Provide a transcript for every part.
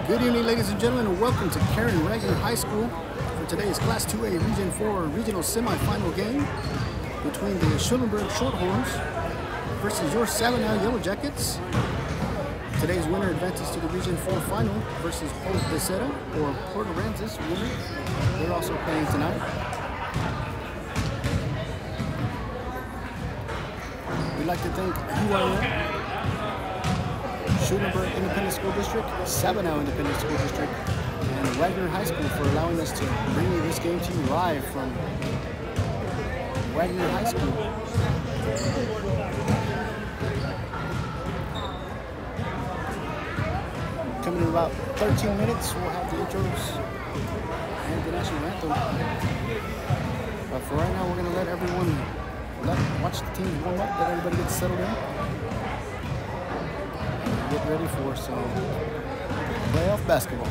Good evening, ladies and gentlemen, and welcome to Karen Wagner High School for today's Class 2A Region 4 Regional Semifinal game between the Schulenburg Shorthorns versus your Sabinal YellowJackets. Today's winner advances to the Region 4 final versus Port de Seda or Port Aransas winner. They're also playing tonight. We'd like to thank YellowJackets, Schulenburg Independent School District, Sabinal Independent School District, and Wagner High School for allowing us to bring you this game to you live from Wagner High School. Coming in about 13 minutes, we'll have the intros and the national anthem. But for right now, we're going to let everyone watch the teams warm up, let everybody get settled in. Get ready for some playoff basketball.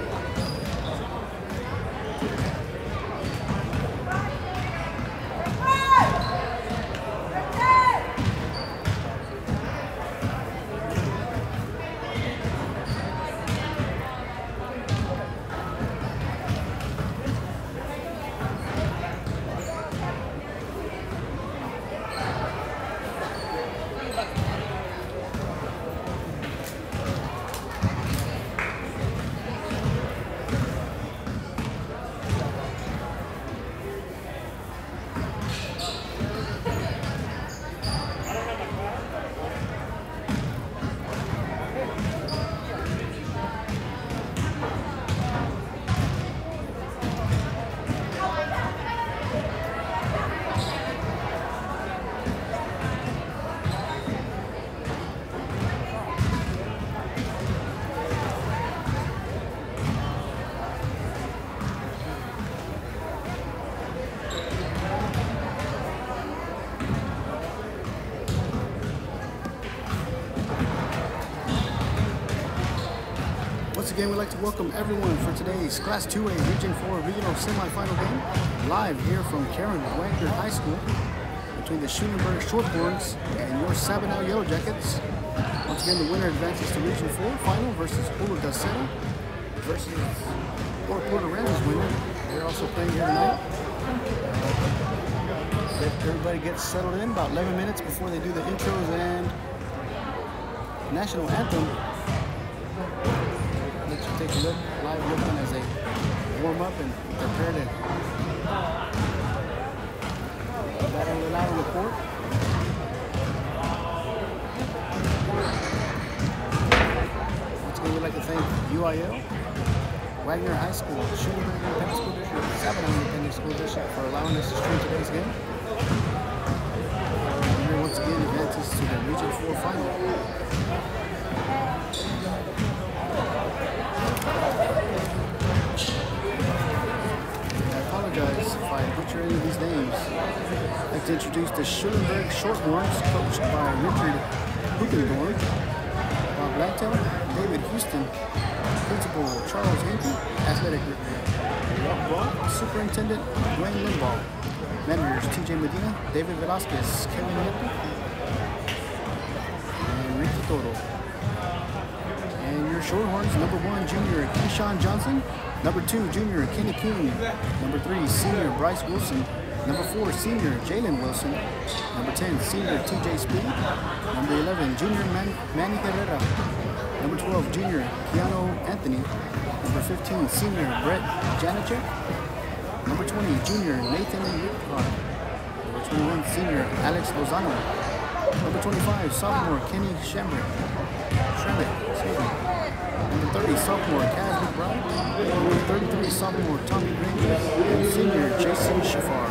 Once again, we'd like to welcome everyone for today's Class 2A Region 4 Regional Semifinal game, live here from Karen Wagner High School between the Schulenburg Shorthorns and your Sabinal YellowJackets. Once again, the winner advances to Region 4 final versus Port de Seda versus Port Aransas winner. They're also playing here tonight. Let everybody get settled in about 11 minutes before they do the intros and national anthem. Take a look, live looking as they warm up and prepare to battle it out on the court. Once again, we'd like to thank UIL, Wagner High School, Schulenburg Independent School District, Sabinal Independent School District for allowing us to stream today's game. And once again, advances to the Region 4 final. If I butcher any of these names. I'd like to introduce the Schulenburg Shorthorns, coached by Richard Hugenborg, Bob Blacktail, David Houston, Principal Charles Henke, Athletic Ball, Superintendent Dwayne Limbaugh, Managers TJ Medina, David Velasquez, Kevin Yepke, and Ricky Toro. And your Shorthorns, number 1 junior Keyshawn Johnson, number 2 junior Kenny King, number 3 senior Bryce Wilson, number 4 senior Jalen Wilson, number 10 senior TJ Speed, number 11 junior Manny Herrera, number 12 junior Keanu Anthony, number 15 senior Brett Janicek, number 20 junior Nathan Rickard, number 21 senior Alex Lozano, number 25 sophomore Kenny Shamrick, number 30 sophomore Kaz McBride, number 33 sophomore Tommy Granger, and senior Jason Shafar.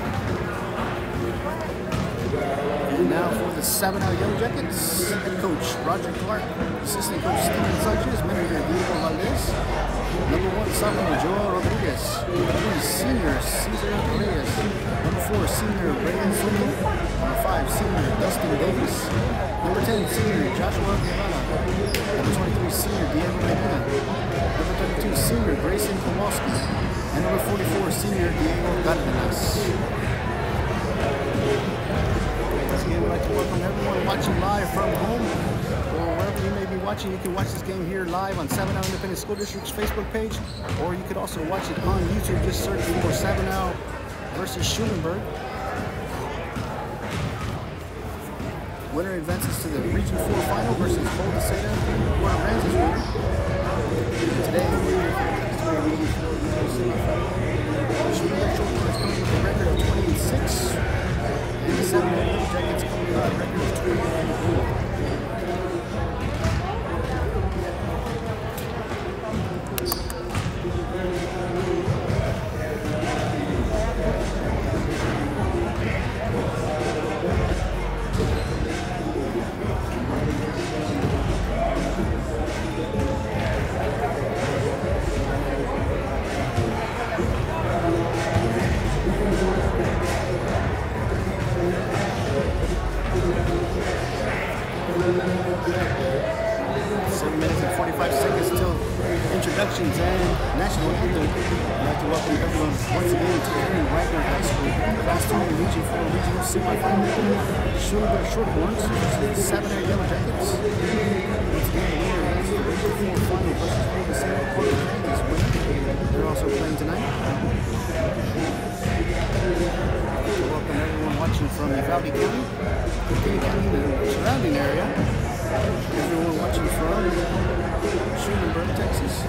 And now for the Sabinal YellowJackets, head coach Roger Clark, assistant coach Steven Sanchez, manager Diego Valdez, number 1 sophomore Joel Rodriguez, number 3 senior Cesar Reyes, number 4 senior Brandon Swindle, number 5 senior Dustin Davis, number 10 senior Joshua Guevara, number 23 senior Diego Medina, number 32 senior Grayson Kowalski, and number 44 senior Diego Cardenas. again, we'd like to welcome everyone watching live from home or wherever you may be watching. You can watch this game here live on Sabinal Independent School District's Facebook page, or you could also watch it on YouTube. Just search for Sabinal versus Schulenburg. Winner advances to the Region 4 final versus Boldeseda or Ramsey's winner. Today, we're meeting for the semifinal. Schulenburg Shorthorns coming with a record of 20-6, and the YellowJackets coming with a record of 20-4. Introductions and national anthem. I'd like to welcome everyone once again to Aaron Wagner High School, Class 2 in Region 4 Regional Semifinal. Schulenburg Shorthorns versus Sabinal YellowJackets. Once again, the winner is the Region 4 final versus Boldeseda or Ramsey's winner. They're also playing tonight. I'd like to welcome everyone watching from Uvalde County, County, and the surrounding area. Everyone watching from Schulenburg, Texas.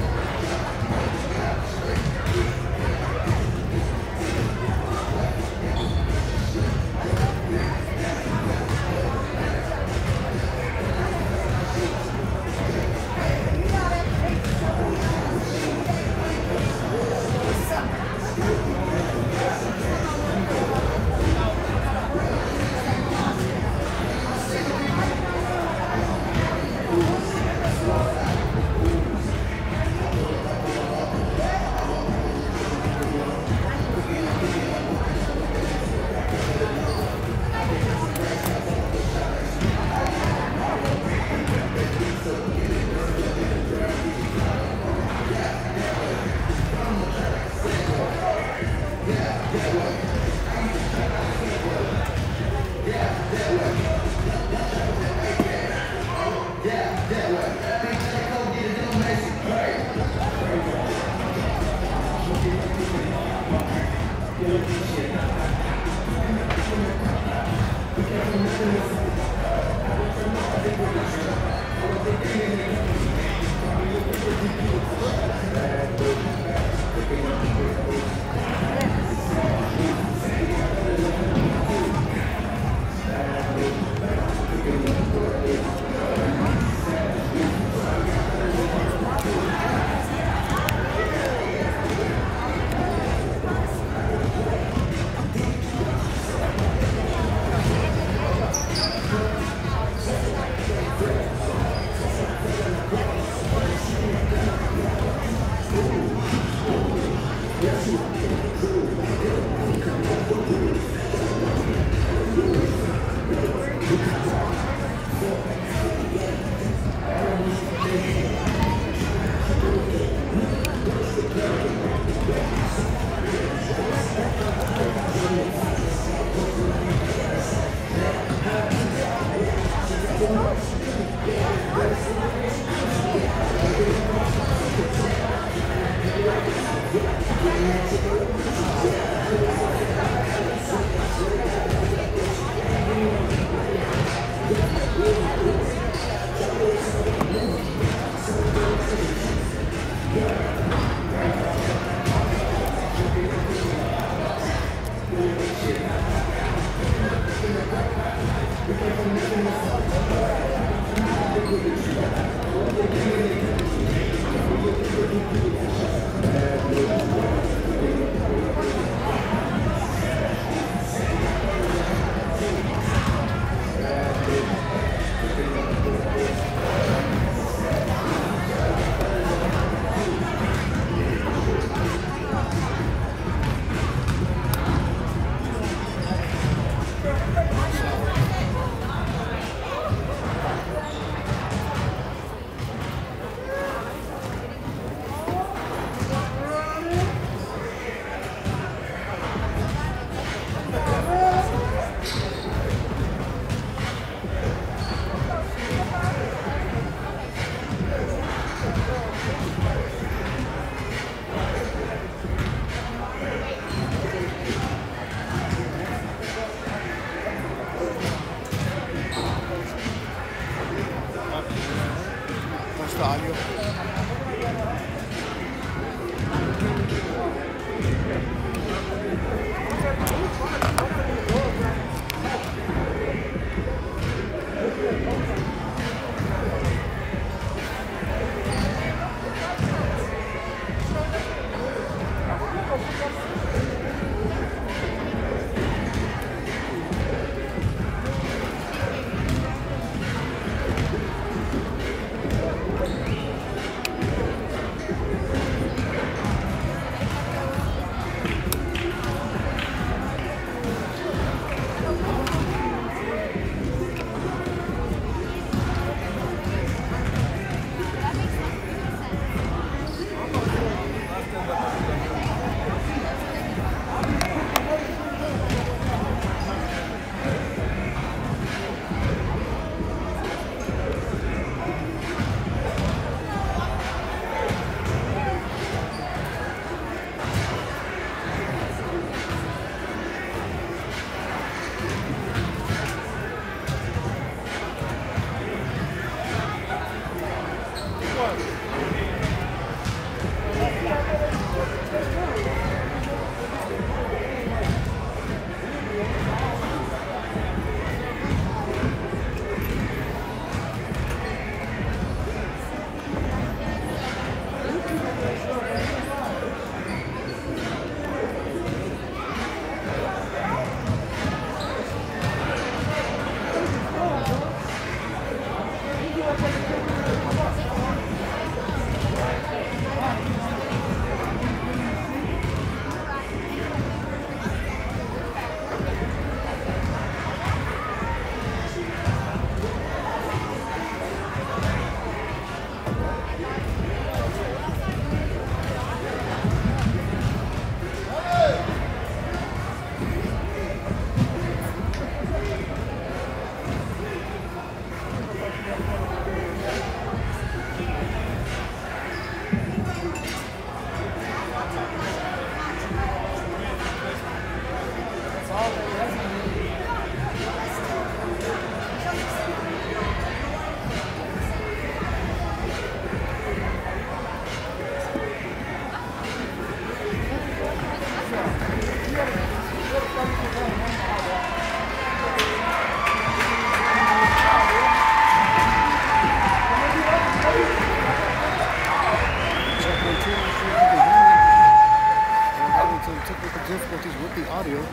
field.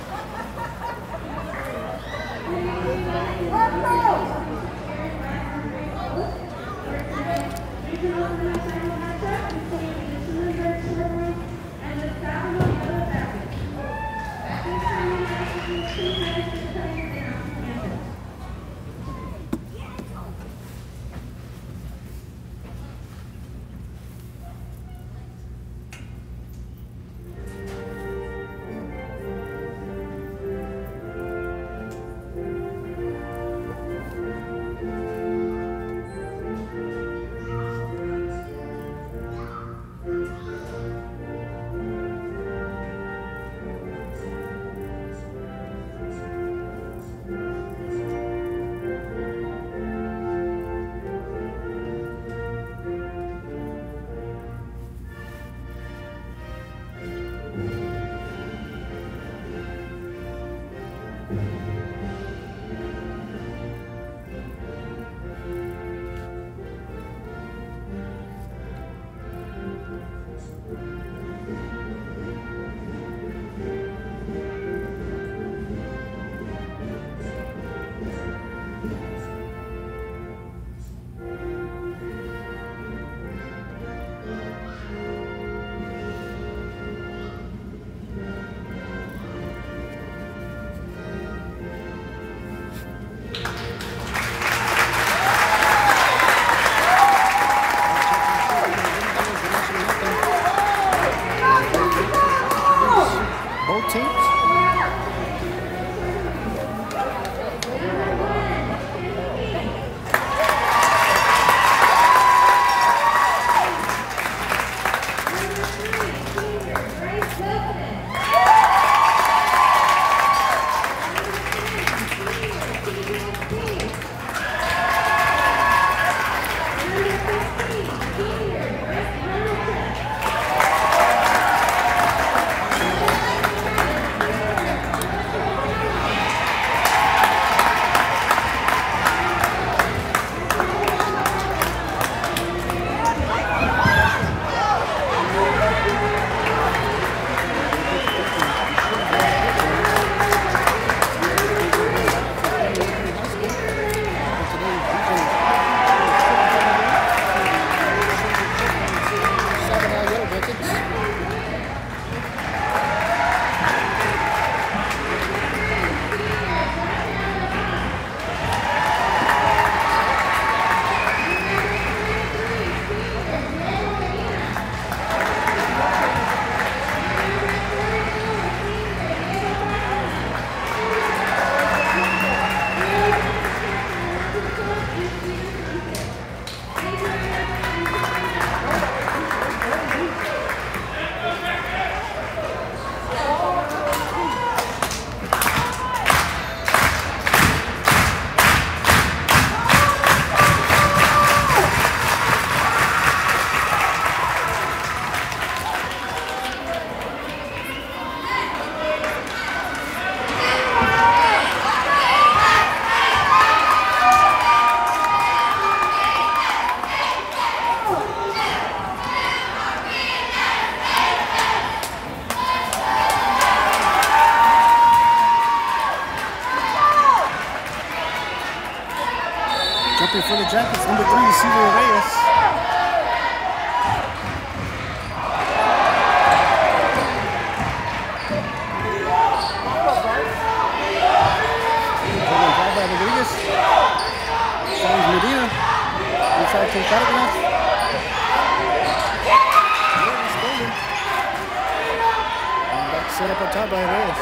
Both teams. Jumping for the Jackets, number 3, Cesar Reyes. Drive by Rodriguez. Challenge Medina. Inside to Cárdenas. And back set up on top by Reyes.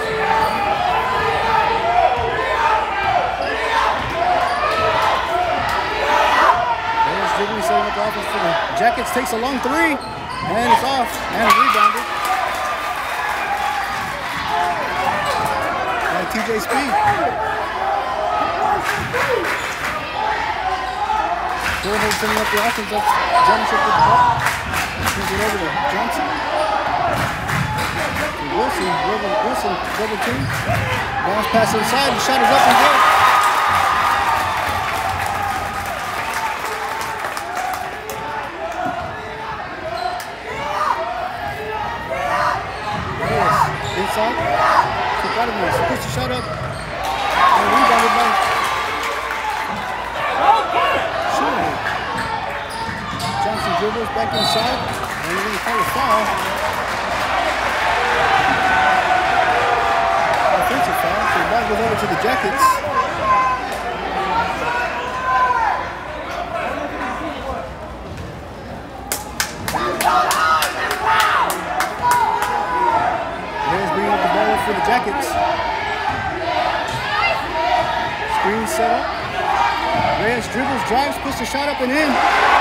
Setting up the offense for the Jackets, takes a long 3, and it's off, and rebounded by TJ Speed. Shorthorns setting up the offense, that's Johnson with the ball. Turns it over to Johnson. Wilson, double team. Bounce pass inside, the shot is up and good. Inside. Reyes puts the shot up. And rebounded by Schulenburg. Johnson dribbles back inside. And they're going to call a foul. Offensive foul. So the ball goes over to the Jackets. Reyes bringing up the ball for the Jackets. Screen set up. Reyes dribbles, drives, puts the shot up and in.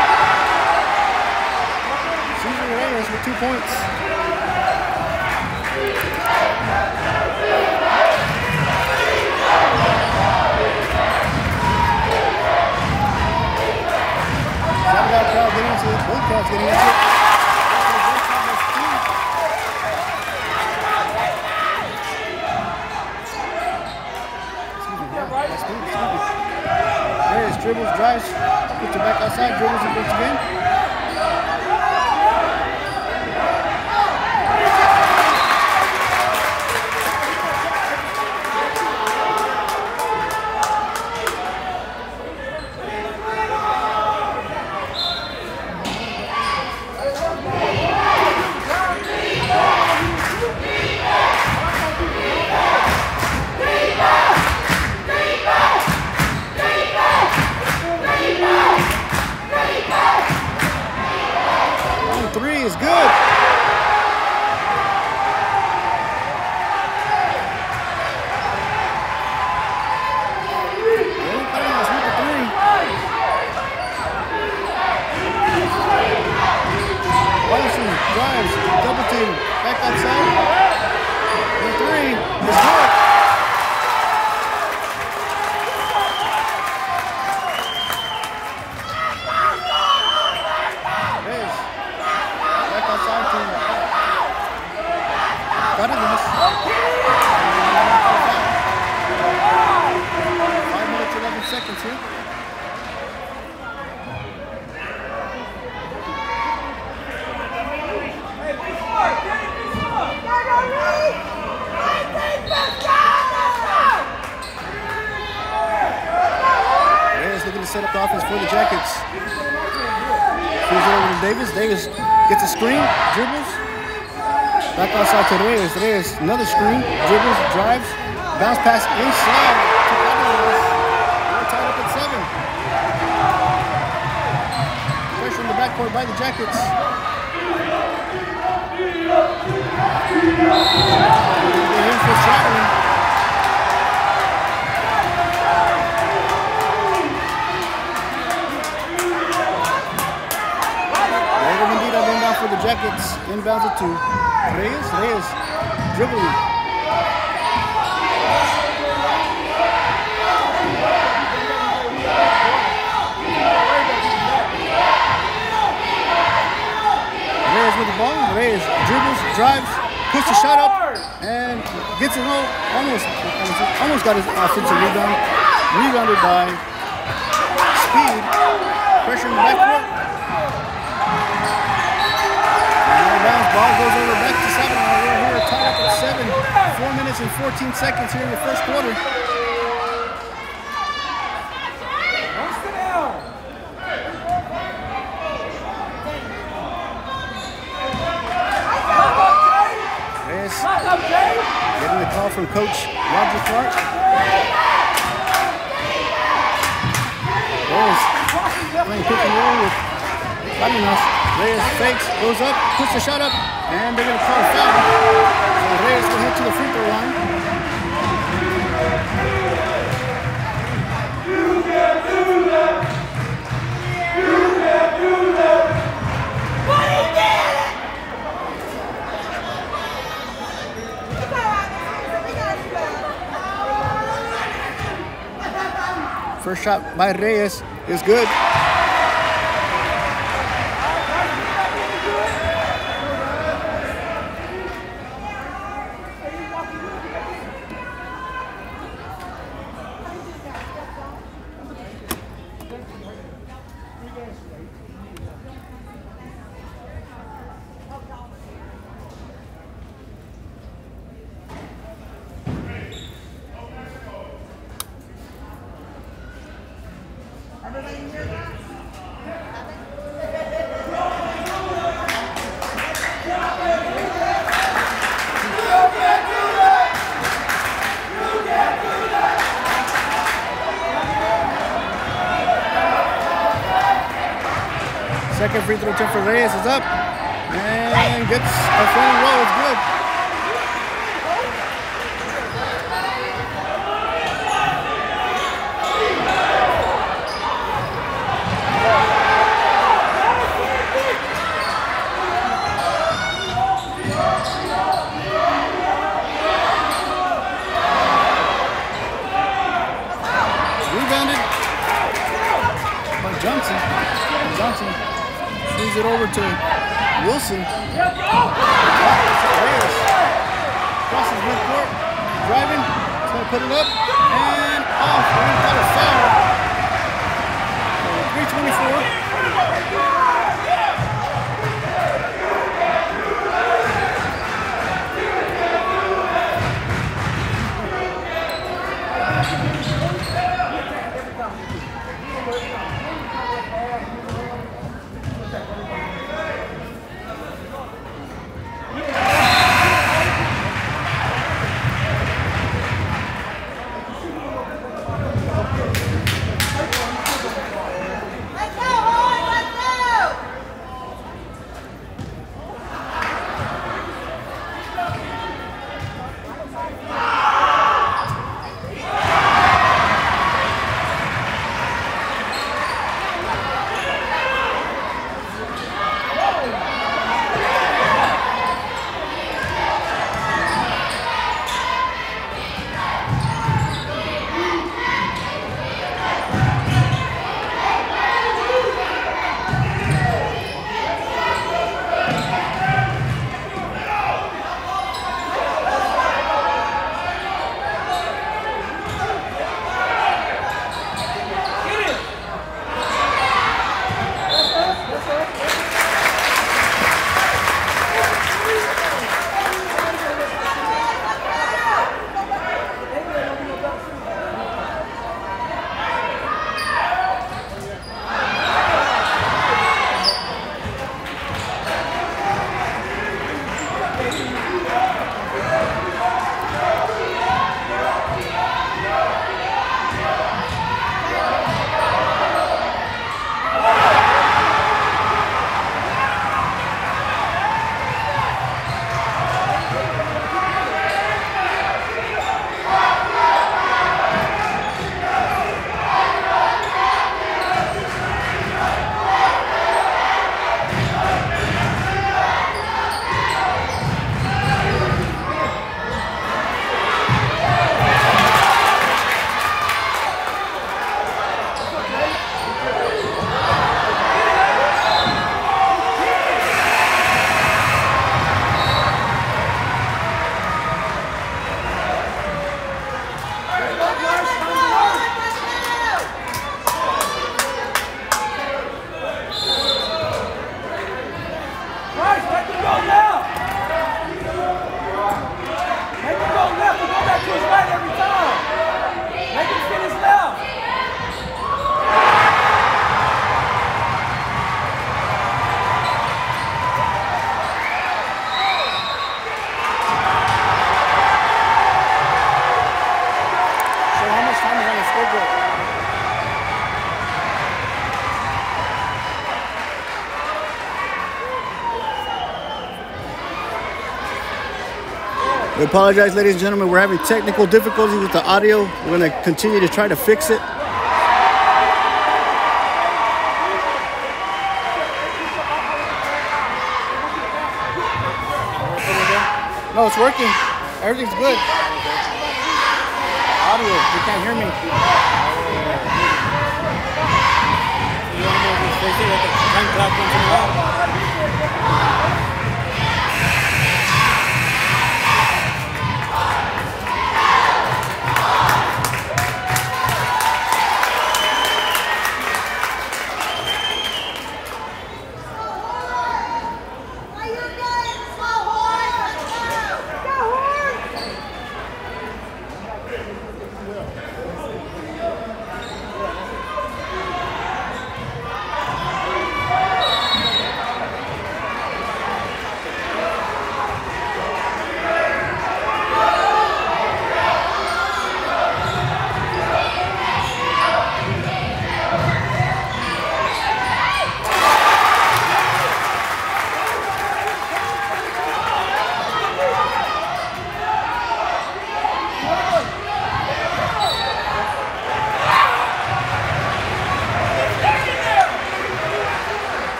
Cesar Reyes with 2 points. Sabinal crowd getting into it. Both crowds getting into it. Reyes dribbles, drives, puts it back outside, dribbles it once again. Three is good. Wilson drives, double team, back outside. The three is good. Got it, miss. 5 minutes, 11 seconds here. Reyes looking to set up the offense for the Jackets. Feeds it over to Davis. Davis gets a screen, dribbles. Back outside to Reyes. Reyes, another screen, dribbles, drives, bounce pass inside to Sabinal. We're tied up at 7. Pressure in the backcourt by the Jackets. They're in for traveling. For the Jackets, inbounds it to Reyes, dribbling. Reyes with the ball, Reyes dribbles, drives, puts the shot up, and gets it almost got his offensive rebound. Rebounded by Speed, pressure in the backcourt. Ball goes over back to Sabinal. We're here tied up at 7. 4 minutes and 14 seconds here in the first quarter. Reyes getting the call from Coach Roger Clark. Reyes playing pick and roll with Sabinal. Reyes fakes, goes up, puts the shot up, and they're going to call a foul. So Reyes will head to the free throw line. You can do that. You can do that. What he did! First shot by Reyes is good. Second free throw attempt for Reyes is up. And gets a front roll. It's good. Johnson swings it over to Wilson. Reyes crosses midcourt, driving. He's going to put it up and off. We're going to call a foul. 3:24. We apologize, ladies and gentlemen. We're having technical difficulties with the audio. We're going to continue to try to fix it. No, it's working. Everything's good. Audio, you can't hear me.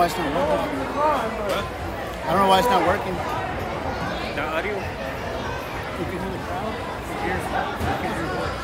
why it's not working. I don't know why it's not working. The audio? You can hear the crowd? You can hear your voice.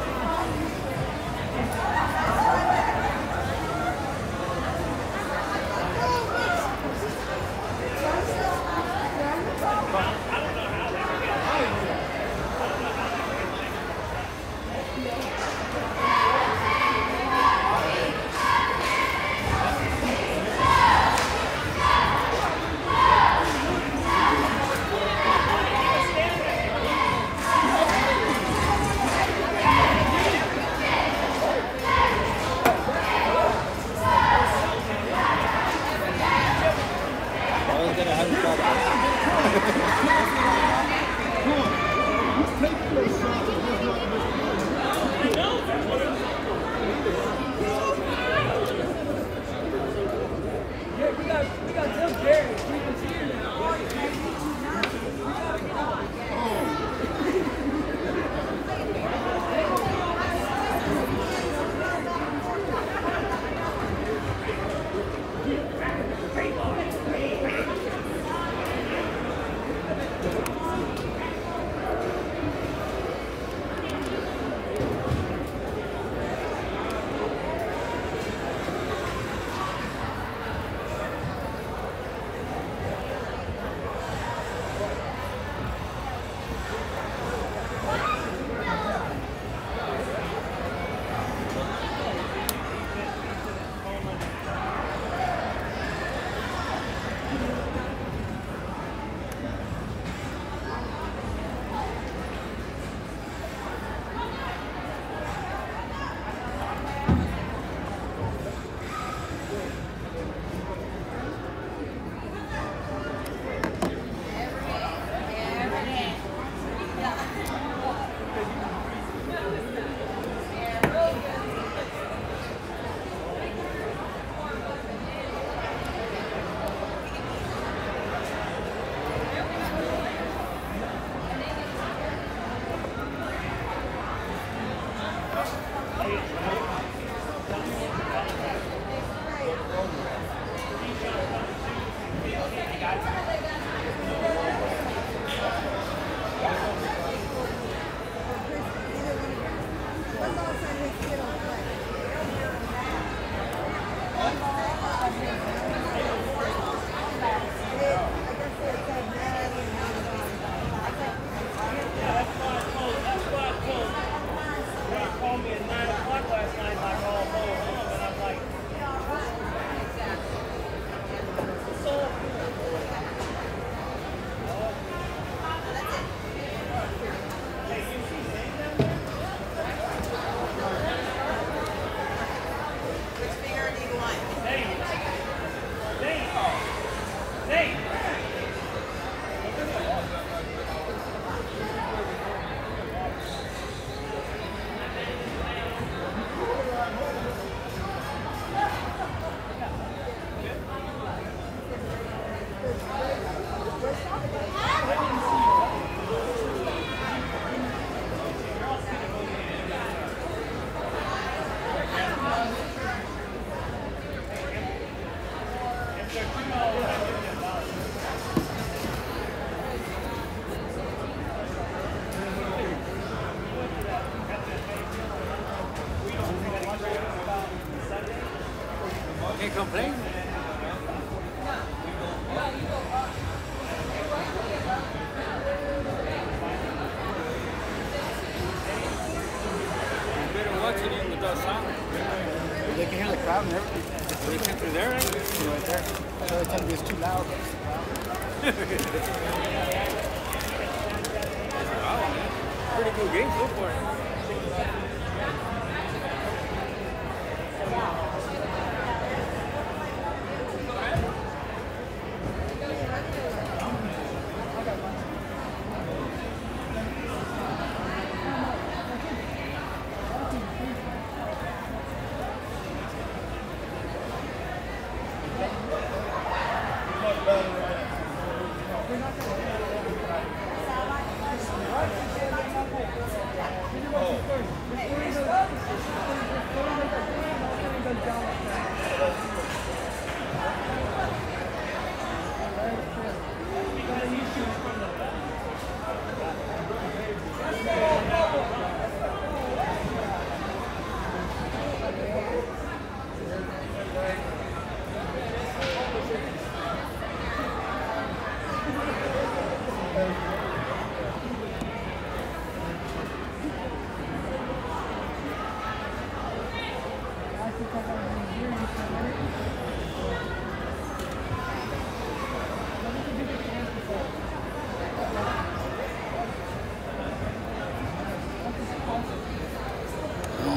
Can't complain. Better watching it without sound. They can hear the crowd and everything. They came through there, right? Right there. So they tell me it's too loud. Wow, man. Pretty cool game so far.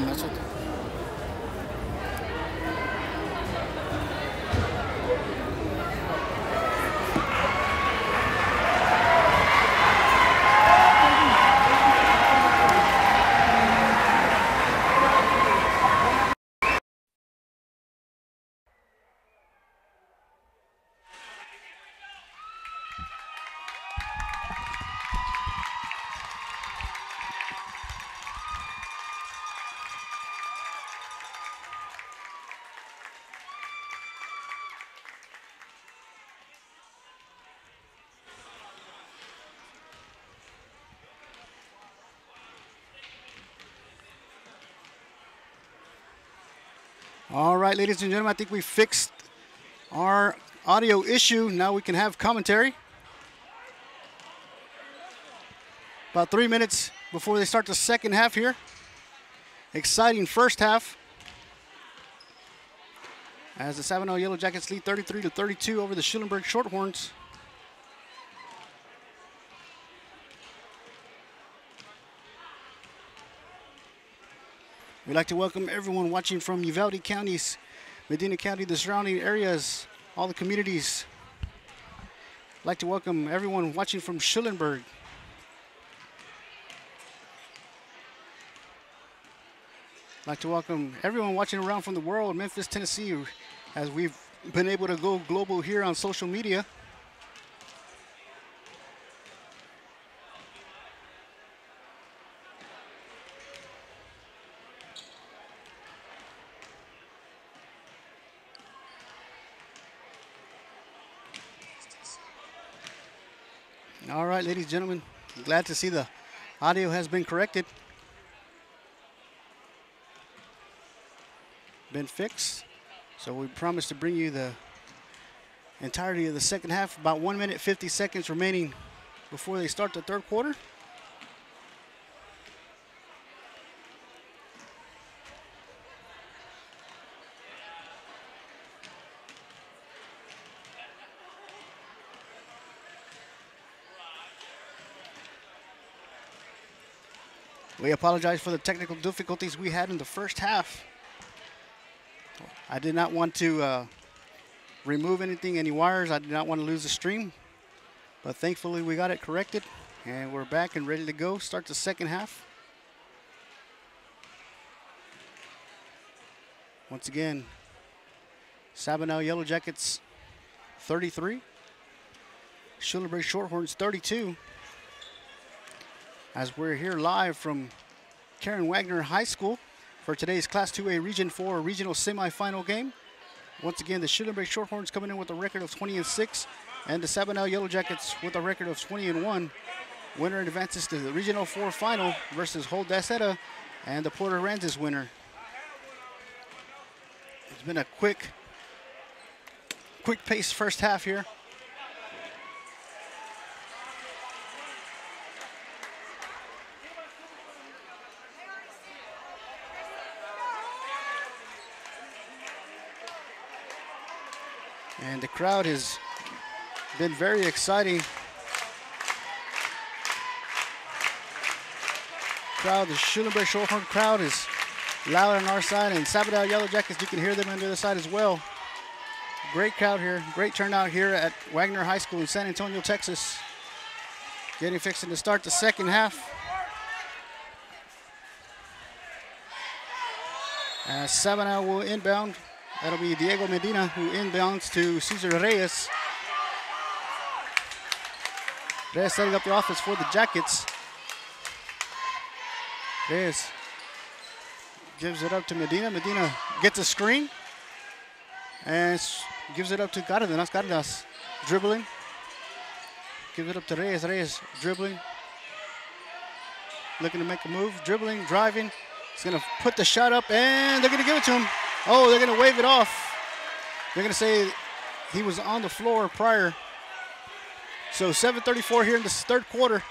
Don't mess with it. All right, ladies and gentlemen, I think we fixed our audio issue. Now we can have commentary. About 3 minutes before they start the second half here. Exciting first half. As the Sabinal YellowJackets lead 33-32 over the Schulenburg Shorthorns. We'd like to welcome everyone watching from Uvalde counties, Medina County, the surrounding areas, all the communities. I'd like to welcome everyone watching from Schulenburg. I'd like to welcome everyone watching around from the world, Memphis, Tennessee, as we've been able to go global here on social media. All right, ladies and gentlemen, glad to see the audio has been corrected. Been fixed. So we promise to bring you the entirety of the second half. About 1 minute, 50 seconds remaining before they start the third quarter. We apologize for the technical difficulties we had in the first half. I did not want to remove anything, any wires. I did not want to lose the stream. But thankfully we got it corrected. And we're back and ready to go. Start the second half. Once again, Sabinal YellowJackets 33. Schulenburg Shorthorns 32. As we're here live from Karen Wagner High School for today's Class 2A Region 4 regional semifinal game. Once again, the Schulenburg Shorthorns coming in with a record of 20-6, and the Sabinal YellowJackets with a record of 20-1. Winner advances to the Regional 4 final versus Holdaseta and the Port Aransas winner. It's been a quick pace first half here. And the crowd has been very exciting. The Schulenburg Shorthorn crowd is loud on our side, and Sabinal YellowJackets, you can hear them on the other side as well. Great crowd here, great turnout here at Wagner High School in San Antonio, Texas. Getting fixing to start the second half. Sabinal will inbound. That'll be Diego Medina who inbounds to Cesar Reyes. Reyes setting up the offense for the Jackets. Reyes gives it up to Medina. Medina gets a screen and gives it up to Cárdenas. Cárdenas dribbling. Gives it up to Reyes. Reyes dribbling. Looking to make a move. Dribbling, driving. He's going to put the shot up, and they're going to give it to him. Oh, they're going to wave it off. They're going to say he was on the floor prior. So 7:34 here in the third quarter.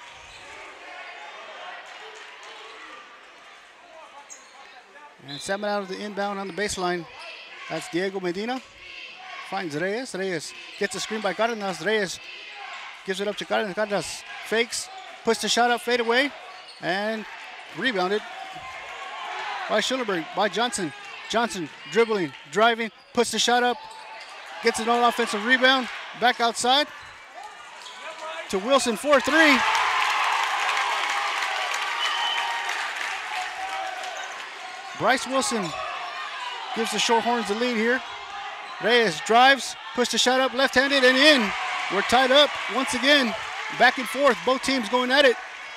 And Sabinal out of the inbound on the baseline. That's Diego Medina. Finds Reyes. Reyes gets a screen by Cárdenas. Reyes gives it up to Cárdenas. Cárdenas fakes, puts the shot up, fade away, and rebounded by Schulenburg, by Johnson. Johnson dribbling, driving, puts the shot up, gets an offensive rebound, back outside to Wilson for 3. Bryce Wilson gives the Shorthorns the lead here. Reyes drives, puts the shot up, left-handed and in. We're tied up once again, back and forth, both teams going at it.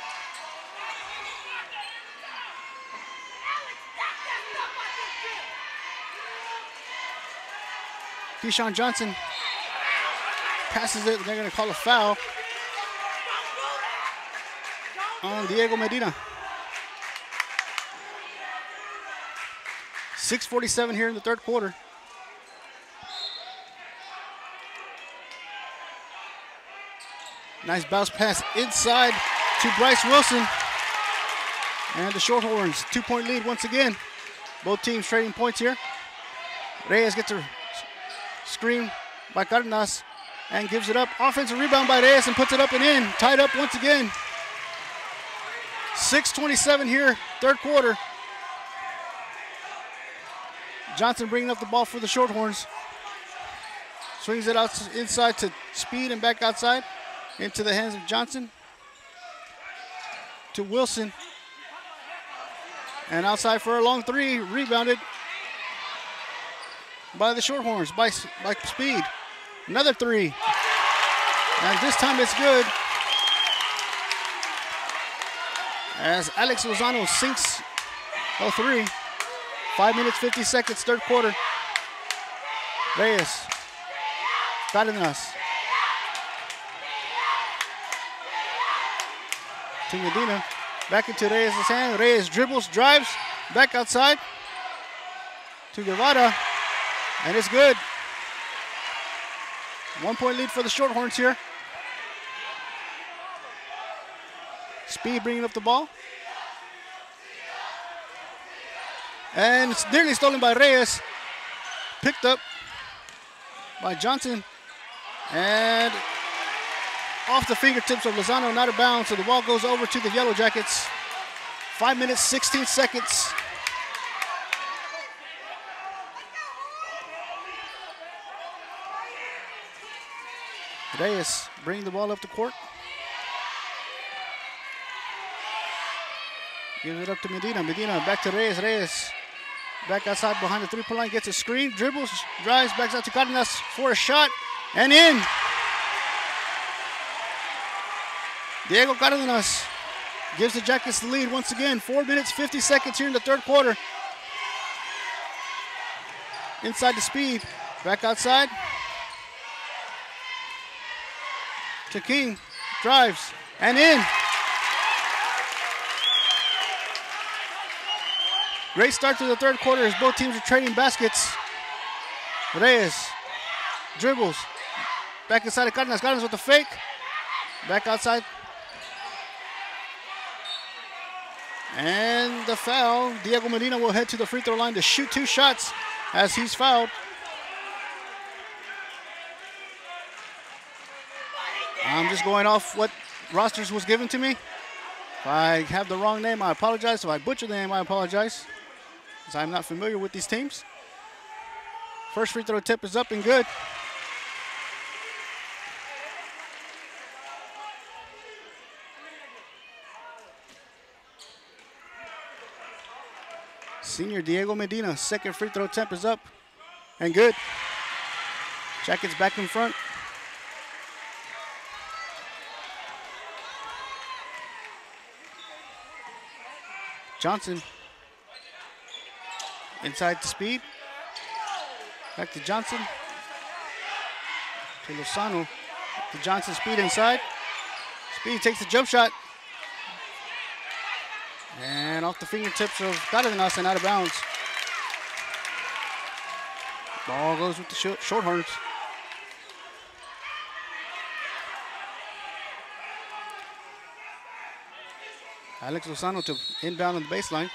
Keyshawn Johnson passes it, they're going to call a foul on Diego Medina. 6:47 here in the third quarter. Nice bounce pass inside to Bryce Wilson. And the Shorthorns, 2-point lead once again. Both teams trading points here. Reyes gets a screen by Cardenas and gives it up. Offensive rebound by Reyes and puts it up and in. Tied up once again. 6:27 here, third quarter. Johnson bringing up the ball for the Shorthorns. Swings it out inside to Speed and back outside. Into the hands of Johnson. To Wilson. And outside for a long 3. Rebounded by the Shorthorns, by Speed. Another 3. And this time it's good. As Alex Lozano sinks a 3. 5 minutes, 50 seconds, third quarter. Reyes. Cardenas. To Medina. Back into Reyes' hand. Reyes dribbles, drives, back outside. To Guevara. And it's good. 1-point lead for the Shorthorns here. Speed bringing up the ball. And it's nearly stolen by Reyes. Picked up by Johnson. And off the fingertips of Lozano, not a bounce. So the ball goes over to the YellowJackets. 5 minutes, 16 seconds. Reyes bringing the ball up the court. Gives it up to Medina. Medina back to Reyes. Reyes back outside behind the three-point line. Gets a screen. Dribbles. Drives. Backs out to Cardenas for a shot. And in. Diego Cardenas gives the Jackets the lead once again. 4 minutes, 50 seconds here in the third quarter. Inside the Speed. Back outside. To King. Drives. And in. Great start to the third quarter as both teams are trading baskets. Reyes dribbles. Back inside of Cardenas. Cardenas with the fake. Back outside. And the foul. Diego Medina will head to the free throw line to shoot 2 shots as he's fouled. I'm just going off what rosters was given to me. If I have the wrong name, I apologize. If I butcher the name, I apologize, because I'm not familiar with these teams. First free throw tip is up and good. Senior Diego Medina, second free throw attempt is up and good. Jackets back in front. Johnson inside to Speed. Back to Johnson. To Lozano. To Johnson, Speed inside. Speed takes the jump shot. And off the fingertips of Cardenas and out of bounds. Ball goes with the Shorthorns. Alex Lozano to inbound on the baseline.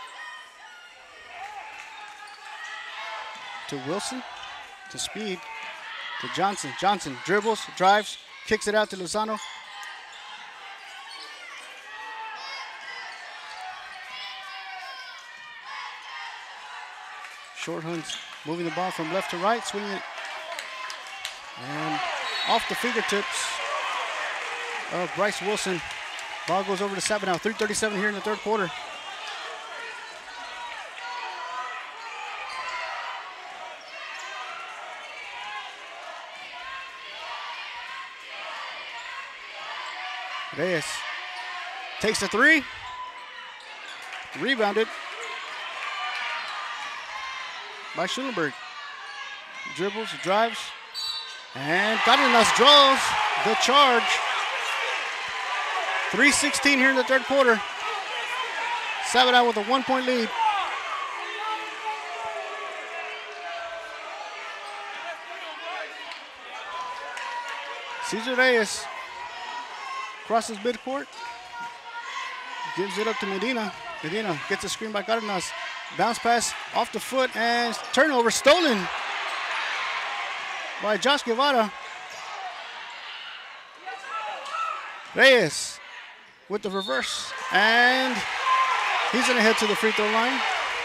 To Wilson, to Speed, to Johnson. Johnson dribbles, drives, kicks it out to Lozano. Shorthorns moving the ball from left to right, swinging it. And off the fingertips of Bryce Wilson. Ball goes over to Sabinal. 3:37 here in the third quarter. Reyes takes the three. Rebounded by Schulenburg. Dribbles, drives, and Cárdenas draws the charge. 3:16 here in the third quarter. Sabinal with a 1-point lead. Cesar Reyes crosses midcourt, gives it up to Medina. Medina gets a screen by Cárdenas. Bounce pass off the foot and turnover stolen by Josh Guevara. Reyes with the reverse, and he's gonna head to the free throw line.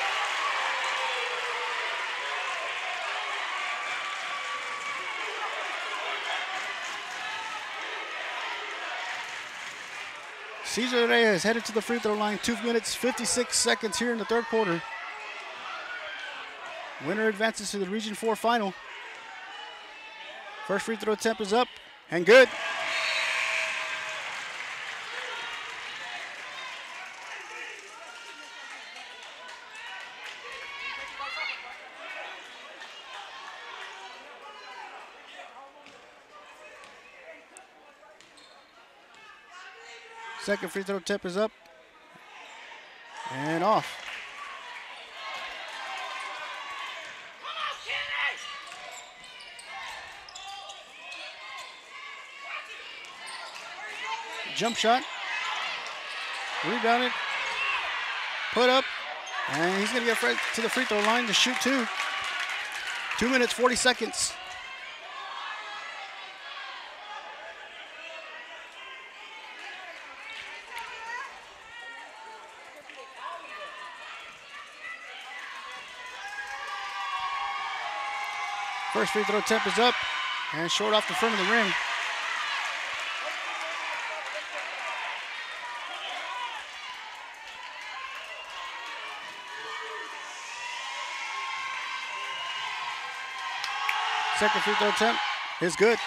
Cesar Reyes headed to the free throw line. 2 minutes, 56 seconds here in the third quarter. Winner advances to the Region 4 final. First free throw attempt is up and good. Second free throw attempt is up and off. Jump shot, rebounded, put up, and he's gonna get right to the free throw line to shoot two. 2 minutes, 40 seconds. First free throw attempt is up and short off the front of the rim. Second free throw attempt is good.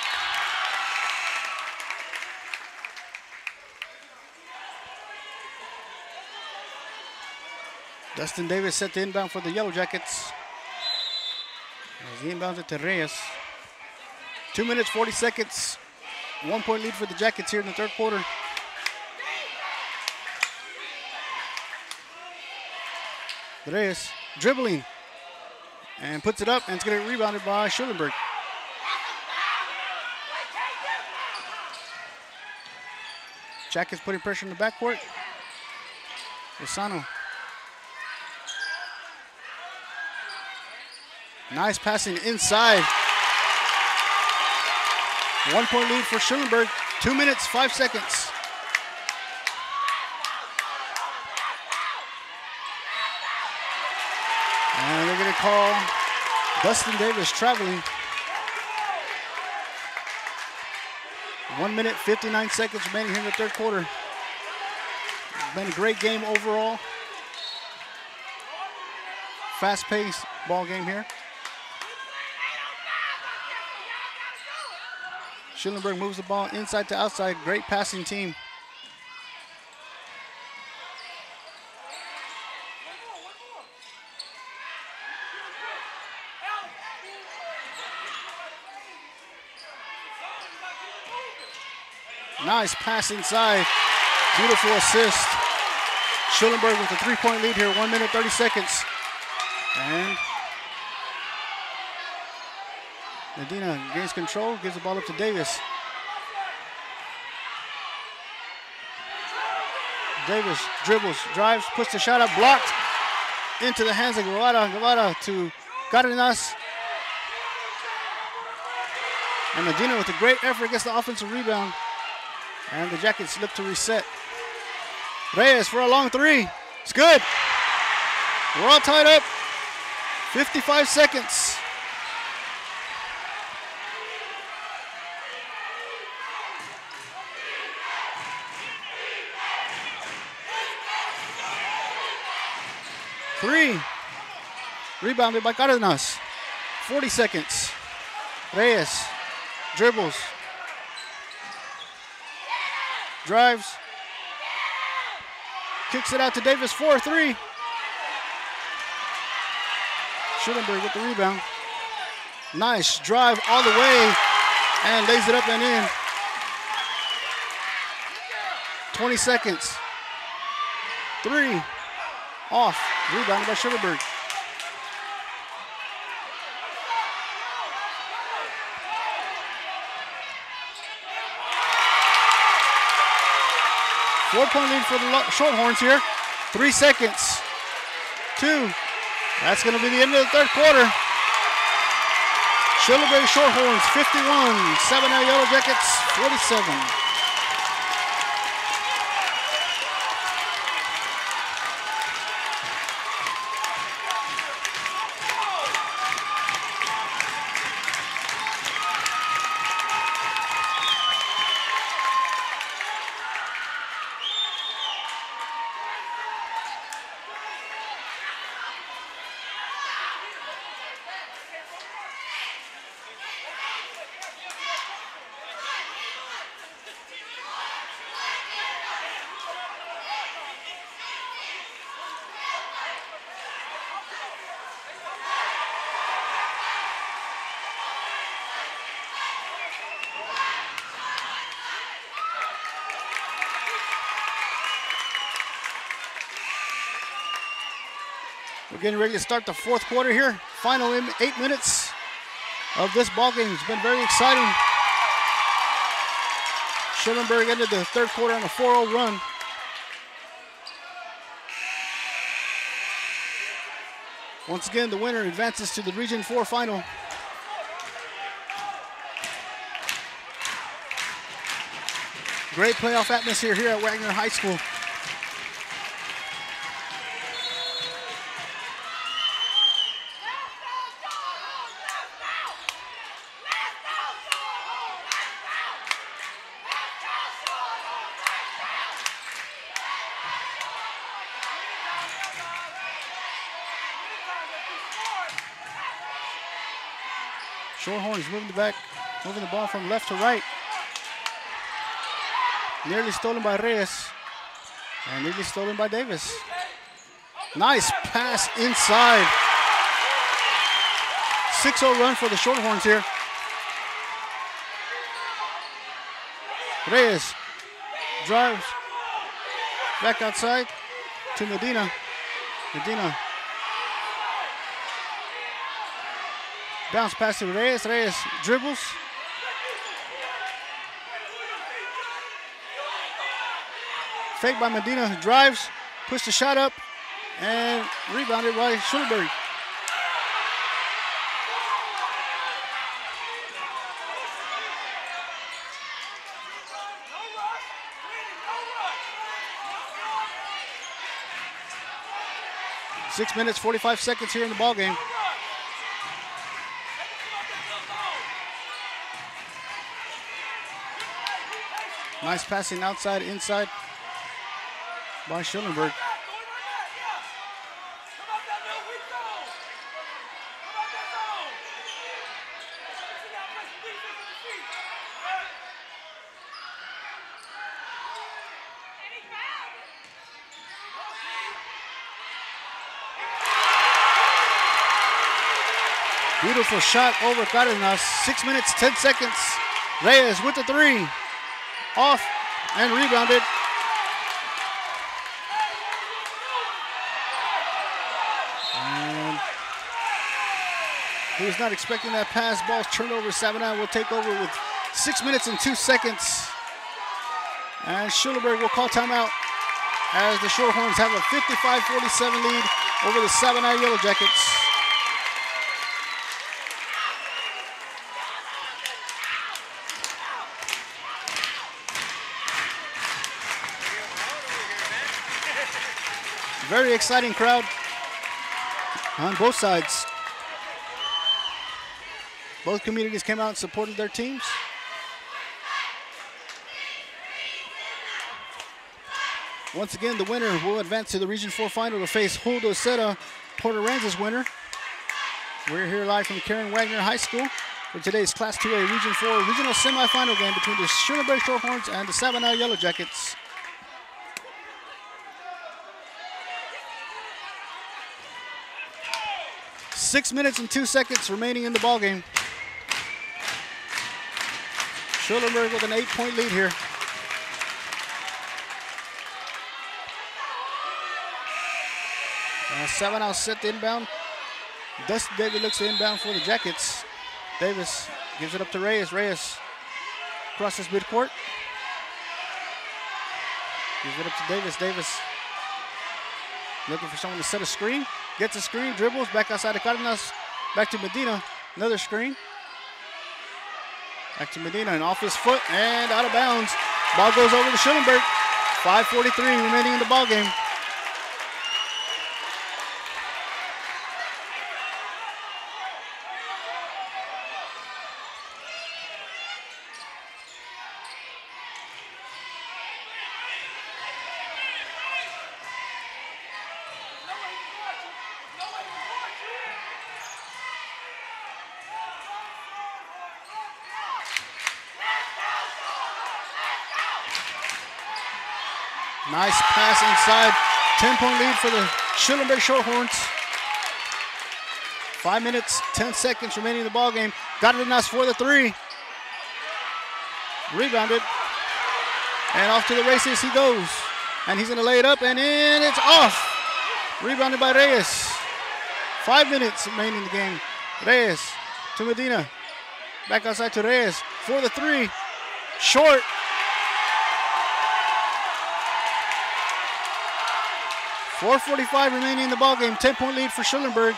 Dustin Davis set the inbound for the Yellow Jackets. As he inbounds it to Reyes. 2 minutes, 40 seconds. 1-point lead for the Jackets here in the third quarter. Reyes dribbling and puts it up, and it's going to get rebounded by Schulenburg. Jackets putting pressure in the backcourt. Lozano. Nice passing inside. 1-point lead for Schulenburg. 2 minutes, 5 seconds. And they're going to call Dustin Davis traveling. 1 minute, 59 seconds remaining here in the third quarter. It's been a great game overall. Fast-paced ball game here. Schulenburg moves the ball inside to outside. Great passing team. Nice pass inside. Beautiful assist. Schulenburg with a 3-point lead here. 1 minute, 30 seconds. And Medina gains control, gives the ball up to Davis. Davis dribbles, drives, puts the shot up, blocked into the hands of Guevara. Guevara to Cárdenas. And Medina with a great effort gets the offensive rebound. And the Jackets look to reset. Reyes for a long three. It's good. We're all tied up. 55 seconds. Three. Rebounded by Cárdenas. 40 seconds. Reyes dribbles. Drives. Kicks it out to Davis. 4-3. Schulenburg with the rebound. Nice drive all the way and lays it up and in. 20 seconds. Three. Off. Rebounded by Schulenburg. Four-point lead for the Shorthorns here. 3 seconds. 2. That's going to be the end of the third quarter. Schulenburg Shorthorns 51, Sabinal YellowJackets 47. We're getting ready to start the fourth quarter here. Final 8 minutes of this ball game. It's been very exciting. Schulenburg ended the third quarter on a 4-0 run. Once again, the winner advances to the Region 4 final. Great playoff atmosphere here at Wagner High School. Shorthorns moving the ball from left to right. Nearly stolen by Reyes. And nearly stolen by Davis. Nice pass inside. 6-0 run for the Shorthorns here. Reyes drives back outside to Medina. Medina. Bounce pass to Reyes. Reyes dribbles. Fake by Medina, drives, puts the shot up, and rebounded by Schulenburg. Six minutes, 45 seconds here in the ball game. Nice passing outside, inside by Schulenburg. Beautiful shot over Cárdenas. 6 minutes, 10 seconds. Reyes with the three. Off and rebounded. And he was not expecting that pass. Ball's turned over. Sabinal will take over with 6 minutes and 2 seconds. And Schulenburg will call timeout as the Shorthorns have a 55-47 lead over the Sabinal YellowJackets. Very exciting crowd on both sides. Both communities came out and supported their teams. Once again, the winner will advance to the Region 4 final to face Huldo Seta, Port Aransas winner. We're here live from Karen Wagner High School for today's Class 2A Region 4 regional semifinal game between the Schulenburg Shorthorns and the Sabinal YellowJackets. Six minutes and 2 seconds remaining in the ballgame. Schulenburg with an 8-point lead here. Sabinal set the inbound. Dustin Davis looks to inbound for the Jackets. Davis gives it up to Reyes. Reyes crosses midcourt. Gives it up to Davis. Davis looking for someone to set a screen. Gets a screen, dribbles, back outside of Cardenas. Back to Medina, another screen. Back to Medina and off his foot and out of bounds. Ball goes over to Schulenburg. 5:43 remaining in the ball game. Nice pass inside. 10-point lead for the Schulenburg Shorthorns. 5 minutes, 10 seconds remaining in the ball game. Cardenas for the three. Rebounded. And off to the races he goes. And he's going to lay it up and in. It's off. Rebounded by Reyes. 5 minutes remaining in the game. Reyes to Medina. Back outside to Reyes for the three. Short. 4:45 remaining in the ballgame. 10-point lead for Schulenburg.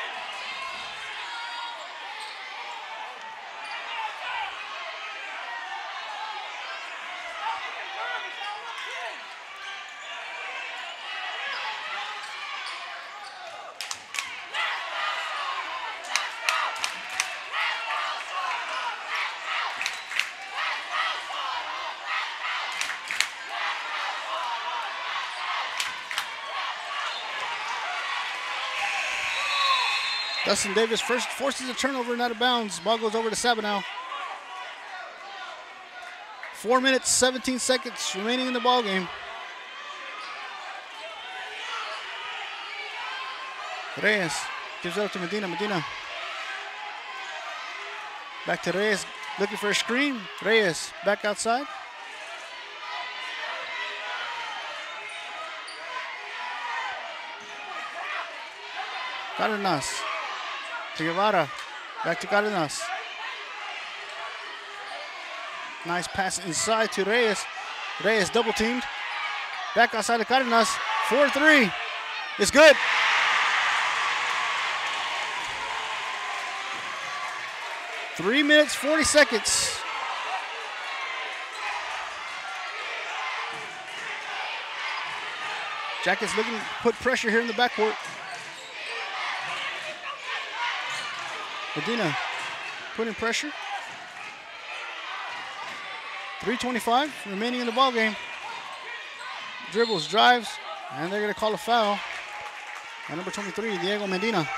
Dustin Davis first forces a turnover and out of bounds. Ball goes over to Sabinal. 4 minutes, 17 seconds remaining in the ball game. Reyes gives it up to Medina. Medina. Back to Reyes, looking for a screen. Reyes back outside. Cardenas. To Guevara, back to Cardenas. Nice pass inside to Reyes. Reyes double teamed. Back outside of Cardenas. 4-3. It's good. Three minutes, 40 seconds. Jackets looking to put pressure here in the backcourt. Medina putting pressure. 3:25 remaining in the ball game. Dribbles, drives, and they're going to call a foul on number 23, Diego Medina.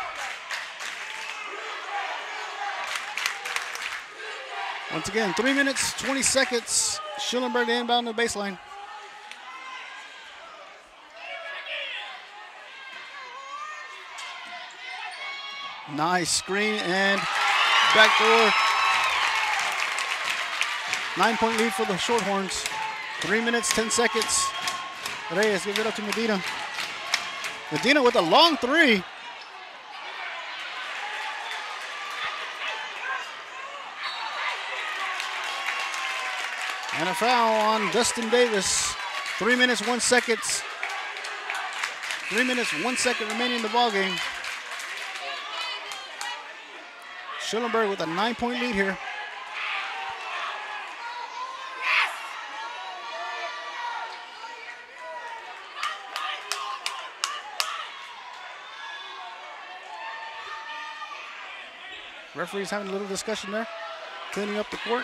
Once again, 3 minutes, 20 seconds. Schulenburg to inbound the baseline. Nice screen and backdoor. 9-point lead for the Shorthorns. 3 minutes, 10 seconds. Reyes gives it up to Medina. Medina with a long three. And a foul on Dustin Davis. 3 minutes, 1 second. 3 minutes, 1 second remaining in the ballgame. Schulenburg with a 9-point lead here. Referees having a little discussion there, cleaning up the court.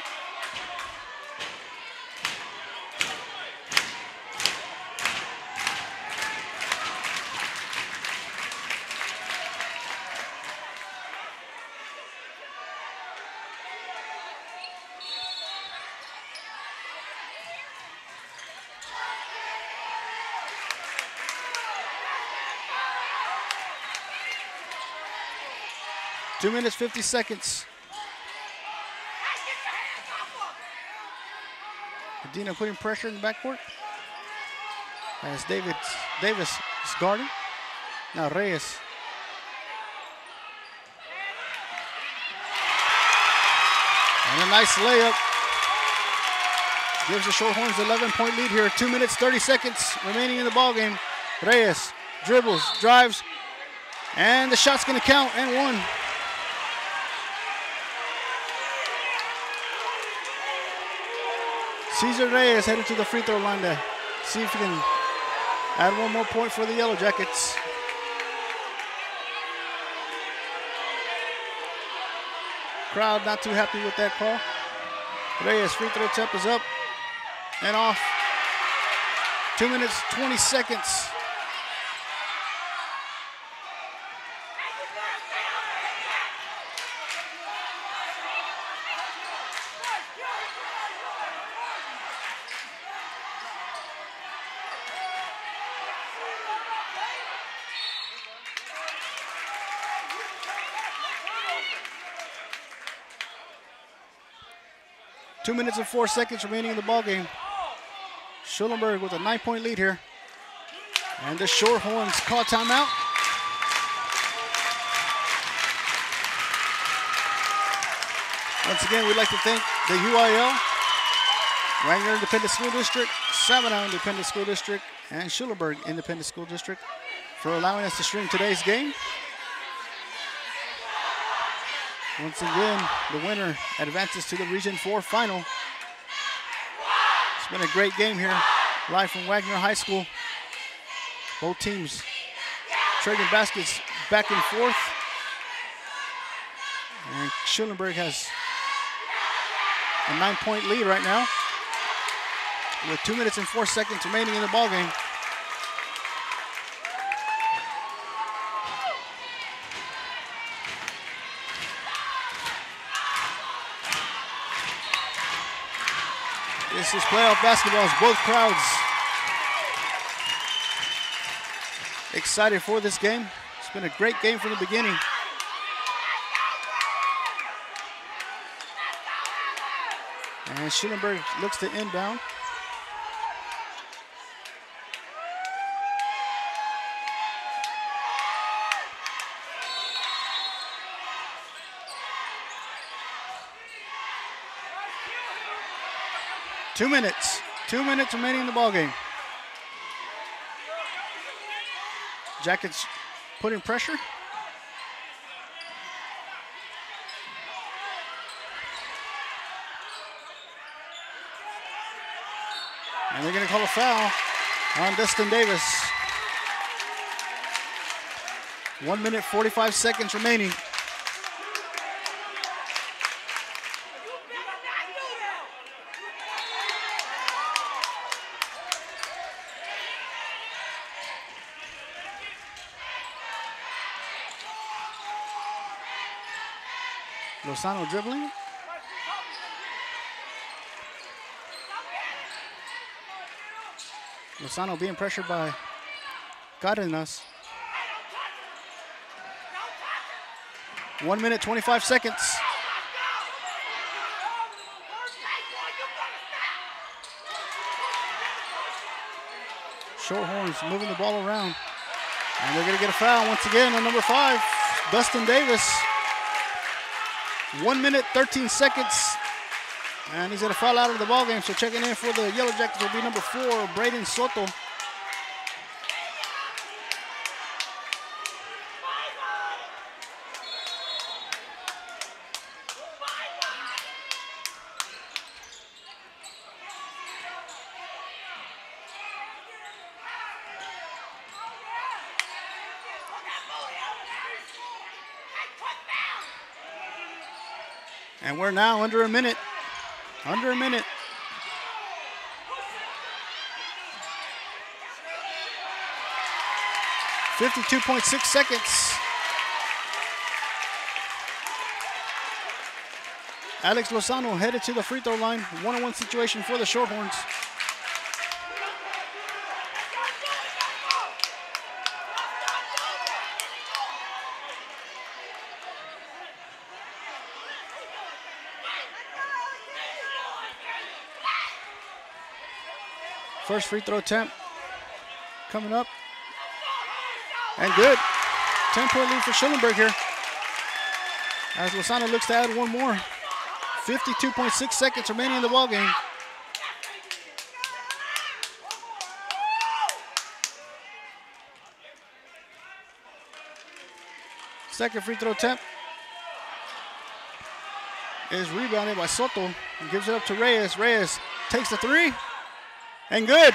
Two minutes, 50 seconds. Medina putting pressure in the backcourt. As Davis is guarding. Now Reyes. And a nice layup. Gives the Shorthorns 11-point lead here. 2 minutes, 30 seconds remaining in the ballgame. Reyes dribbles, drives, and the shot's going to count and one. Cesar Reyes headed to the free throw line to see if he can add one more point for the Yellow Jackets. Crowd not too happy with that call. Reyes free throw attempt is up and off. 2 minutes, 20 seconds. Two minutes and 4 seconds remaining in the ballgame. Schulenburg with a 9-point lead here. And the Shorthorns call timeout. Once again, we'd like to thank the UIL, Wagner Independent School District, Sabinal Independent School District, and Schulenburg Independent School District for allowing us to stream today's game. Once again, the winner advances to the Region 4 final. It's been a great game here, live from Wagner High School. Both teams trading baskets back and forth. And Schulenburg has a 9-point lead right now with 2 minutes and 4 seconds remaining in the ballgame. This is playoff basketball. Both crowds excited for this game. It's been a great game from the beginning. And Schulenburg looks to inbound. Two minutes remaining in the ballgame. Jackets putting pressure. And they're going to call a foul on Dustin Davis. 1 minute, 45 seconds remaining. Lozano dribbling. Lozano being pressured by Cardenas. 1 minute, 25 seconds. Shorthorns moving the ball around. And they're going to get a foul once again on number 5, Dustin Davis. 1 minute, 13 seconds. And he's going to foul out of the ballgame. So checking in for the Yellow Jackets will be number 4, Braden Soto. And we're now under a minute. Under a minute. .56 seconds. Alex Lozano headed to the free throw line. One-on-one situation for the Shorthorns. First free throw attempt coming up. And good. 10-point lead for Schulenburg here. As Lozano looks to add one more. 52.6 seconds remaining in the ballgame. Second free throw attempt is rebounded by Soto and gives it up to Reyes. Reyes takes the three and good.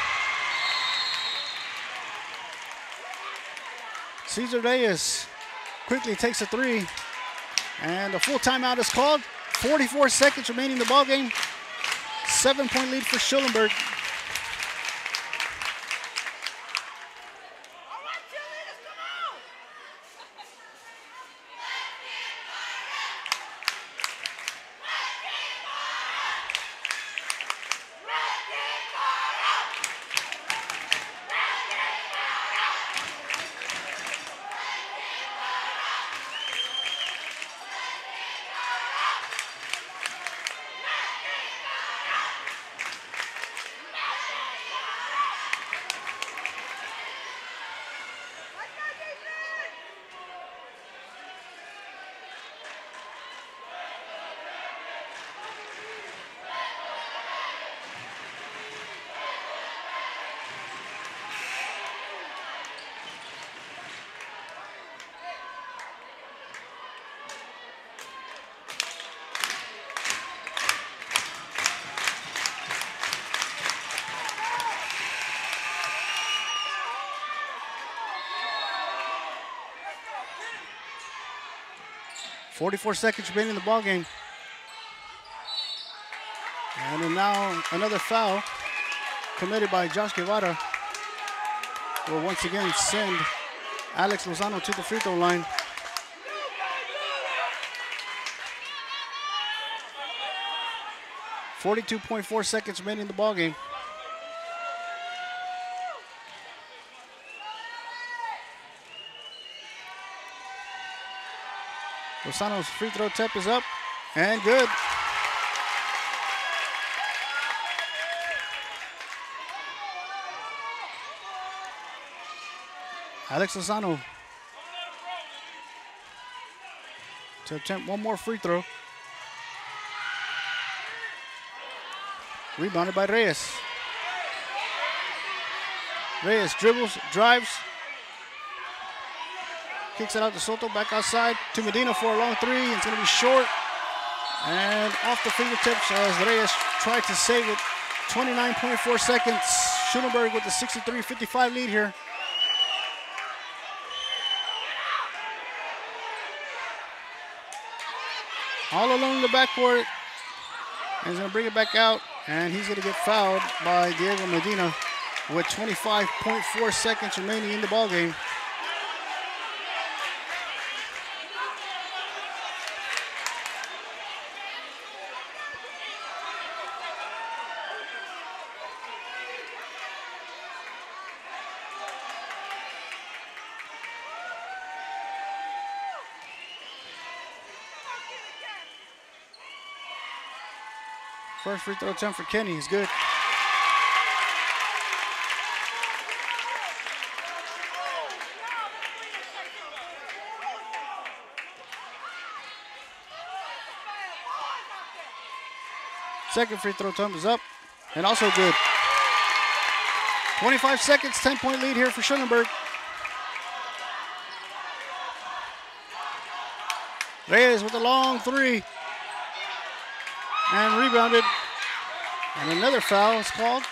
Cesar Reyes quickly takes a three, and a full timeout is called. 44 seconds remaining in the ballgame. 7-point lead for Schulenburg. .44 seconds remaining in the ballgame. And then now another foul committed by Josh Guevara will once again send Alex Lozano to the free throw line. .42 seconds remaining in the ballgame. Lozano's free throw attempt is up and good. Alex Lozano to attempt one more free throw. Rebounded by Reyes. Reyes dribbles, drives, kicks it out to Soto, back outside to Medina for a long three. It's going to be short and off the fingertips as Reyes tried to save it. 29.4 seconds. Schulenburg with the 63-55 lead here. All alone in the backcourt. And he's going to bring it back out, and he's going to get fouled by Diego Medina with 25.4 seconds remaining in the ballgame. First free throw attempt for Kenny is good. Second free throw attempt is up and also good. 25 seconds, 10-point lead here for Schulenburg. Reyes with a long three. And rebounded. And another foul is called.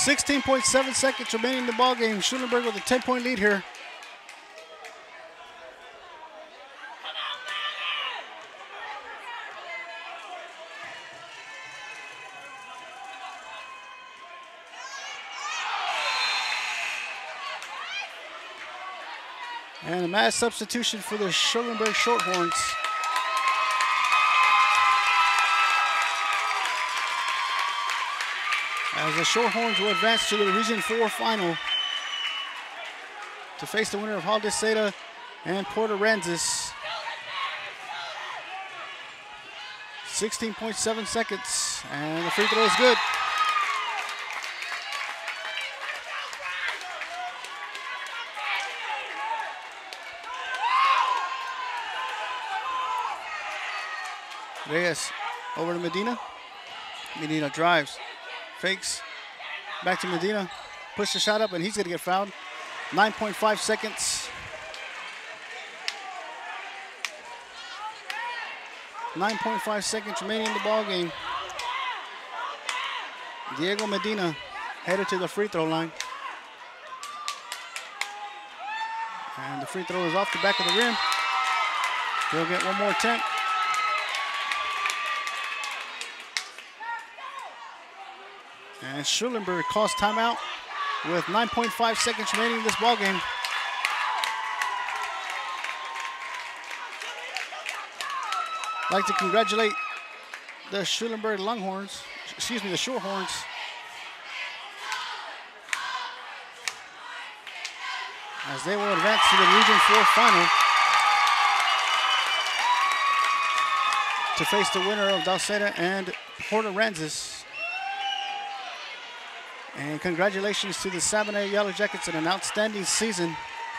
16.7 seconds remaining in the ball game. Schulenburg with a 10-point lead here. And a mass substitution for the Schulenburg Shorthorns. As the Shorthorns will advance to the Region 4 final to face the winner of Haldeseda and Port Aransas. 16.7 seconds, and the free throw is good. Reyes over to Medina. Medina drives, fakes, back to Medina, push the shot up, and he's going to get fouled. 9.5 seconds. 9.5 seconds remaining in the ball game. Diego Medina headed to the free throw line. And the free throw is off the back of the rim. He'll get one more attempt. And Schulenburg calls timeout with 9.5 seconds remaining in this ball game. I'd like to congratulate the Schulenburg Longhorns, excuse me, the Shorthorns. As they will advance to the Region 4 final to face the winner of Haldeseda and Port Aransas. And congratulations to the Sabinal YellowJackets on an outstanding season.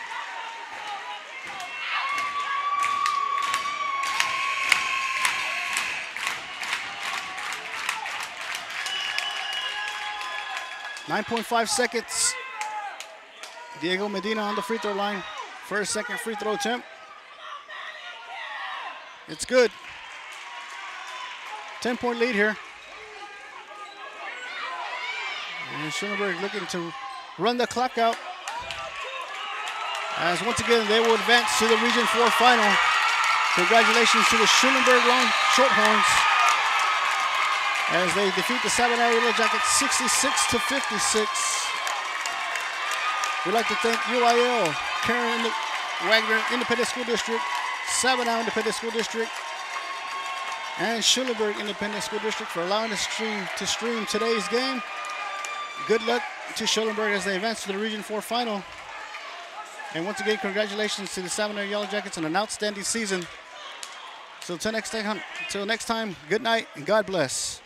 .5 seconds. Diego Medina on the free throw line. First, second free throw attempt. It's good. 10-point lead here. And Schulenburg looking to run the clock out. As once again, they will advance to the Region 4 final. Congratulations to the Schulenburg Shorthorns as they defeat the Sabinal YellowJackets 66-56. We'd like to thank UIL, Karen Wagner Independent School District, Sabinal Independent School District, and Schulenburg Independent School District for allowing us to stream today's game. Good luck to Schulenburg as they advance to the Region 4 final. And once again, congratulations to the Sabinal YellowJackets on an outstanding season. So until next time, good night and God bless.